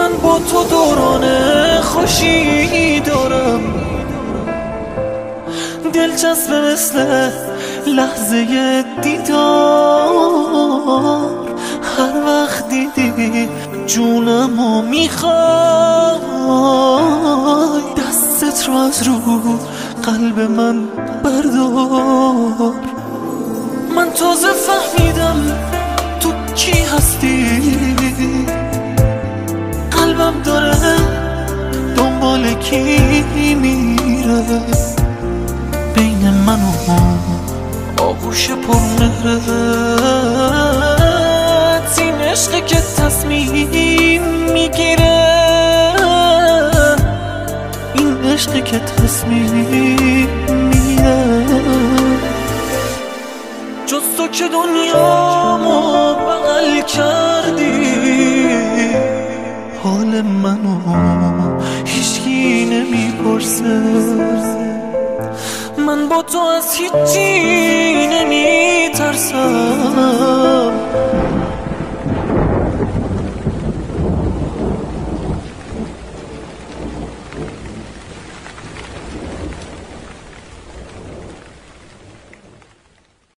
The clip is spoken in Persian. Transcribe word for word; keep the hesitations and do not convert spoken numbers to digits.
من با تو دوران خوشی دارم، دلچسب مثل لحظه دیدار. هر وقت دیدی جونمو میخوای، دستت رو از رو قلب من بردار. من تازه فهمیدم تو کی هستی، قلبم داره دنبال کی میره. بین من و آغوش پرمهرت، این عشقی که تصمیم میگیره، این عشقی که تصمیم میگیره. جز تو که دنیامو بغل کردی، حال منو هیچکی نمیپرسه. من با تو از هیچی نمیترسم،